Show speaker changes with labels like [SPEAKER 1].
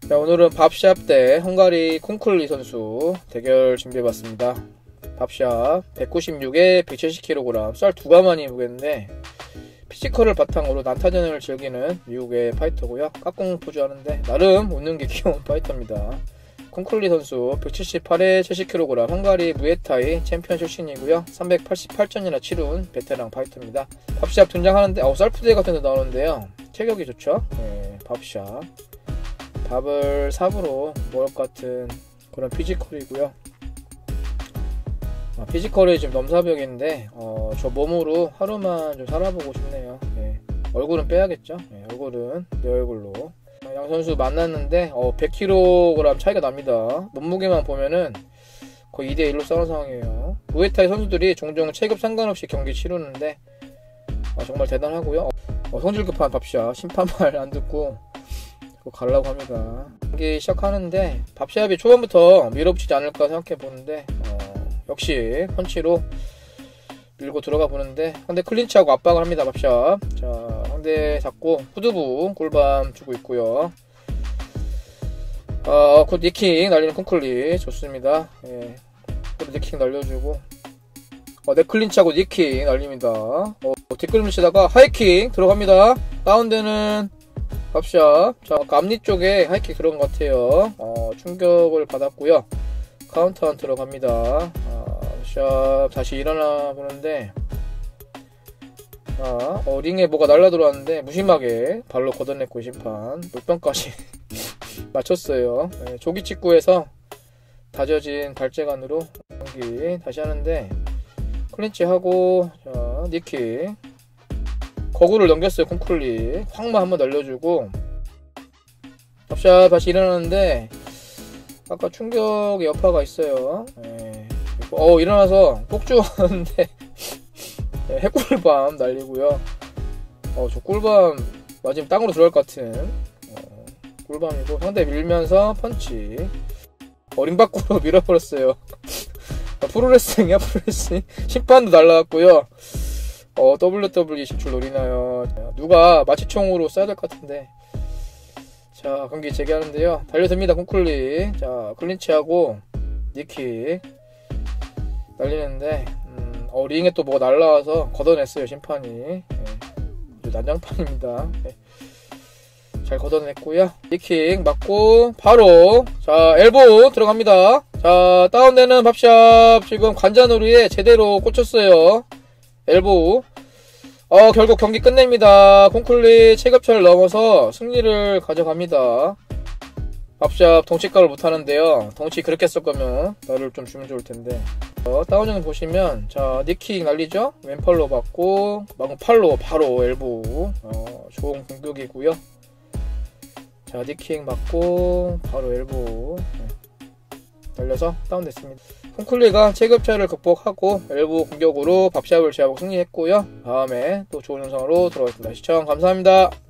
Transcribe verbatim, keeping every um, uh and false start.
[SPEAKER 1] 자, 오늘은 밥샵 대 헝가리 콩클리 선수 대결 준비해봤습니다. 밥샵 백구십육에 백칠십 킬로그램, 쌀 두 가마니 무게인데 피지컬을 바탕으로 난타전을 즐기는 미국의 파이터고요. 깍꿍 포즈하는데 나름 웃는 게 귀여운 파이터입니다. 콩클리 선수 백칠십팔에 칠십 킬로그램, 헝가리 무에타이 챔피언 출신이고요. 삼백팔십팔 전이나 치룬 베테랑 파이터입니다. 밥샵 등장하는데 어, 쌀푸대 같은 데 나오는데요. 체격이 좋죠. 네, 밥샵 밥을 삽으로 먹을 것 같은 그런 피지컬이고요. 아, 피지컬이 좀 넘사벽인데 어, 저 몸으로 하루만 좀 살아보고 싶네요. 네. 얼굴은 빼야겠죠. 네, 얼굴은 내 얼굴로. 양 선수 만났는데 어, 백 킬로그램 차이가 납니다. 몸무게만 보면은 거의 이 대 일로 싸우는 상황이에요. 무에타이 선수들이 종종 체급 상관없이 경기 치르는데 어, 정말 대단하고요. 어, 성질 급한 밥샵 심판 말 안 듣고 가려고 합니다. 경기 시작하는데 밥샵이 초반부터 밀어붙이지 않을까 생각해 보는데 어, 역시 펀치로 밀고 들어가 보는데 상대 클린치하고 압박을 합니다. 밥샵. 자, 상대 잡고 후두부 꿀밤 주고 있고요. 어, 곧 니킥 날리는 콩클리 좋습니다. 예, 곧 니킥 날려주고 어, 넥클린치하고 니킥 날립니다. 어, 뒷걸 밀치다가 하이킥 들어갑니다. 다운되는 밥샵. 자, 앞니 쪽에 하이킥 들어간 것 같아요. 어, 충격을 받았고요. 카운터한 들어갑니다. 아, 밥샵 다시 일어나 보는데 아, 어, 링에 뭐가 날라 들어왔는데 무심하게 발로 걷어냈고 심판 물병까지 맞췄어요. 네, 조기 직구에서 다져진 발재간으로 경기 다시 하는데 클린치 하고 자, 니킥 거구를 넘겼어요. 콩클리 확만 한번 날려주고 밥샵 다시 일어나는데 아까 충격의 여파가 있어요. 네. 어, 일어나서 폭주하는데 네, 핵꿀밤 날리고요. 어, 저 꿀밤 맞으면 땅으로 들어갈 것 같은 어, 꿀밤이고 상대 밀면서 펀치 어, 링 밖으로 밀어버렸어요. 프로레슬링이야 프로레슬링. 심판도 날라갔고요. 어, 더블유더블유이 진출 노리나요? 누가 마취총으로 쏴야 될 것 같은데. 자, 경기 재개하는데요. 달려듭니다. 콩클리. 자, 클린치하고 니킥 날리는데 음, 어, 링에 또 뭐가 날라와서 걷어냈어요. 심판이. 네, 난장판입니다. 네. 잘 걷어냈고요. 니킥 맞고 바로 자, 엘보 들어갑니다. 자, 다운되는 밥샵 지금 관자놀이에 제대로 꽂혔어요. 엘보. 어, 결국 경기 끝냅니다. 콩클리 체급차를 넘어서 승리를 가져갑니다. 밥샵 덩치값을 못하는데요. 덩치 그렇게 쓸 거면 나를 좀 주면 좋을 텐데. 어, 다운전 보시면 자, 니킥 날리죠? 왼팔로 받고 팔로 바로 엘보. 어, 좋은 공격이고요. 자, 니킥 맞고 바로 엘보. 네. 날려서 다운됐습니다. 콩클리가 체급차를 극복하고 엘보 공격으로 밥샵을 제압하고 승리했고요. 다음에 또 좋은 영상으로 돌아오겠습니다. 시청 감사합니다.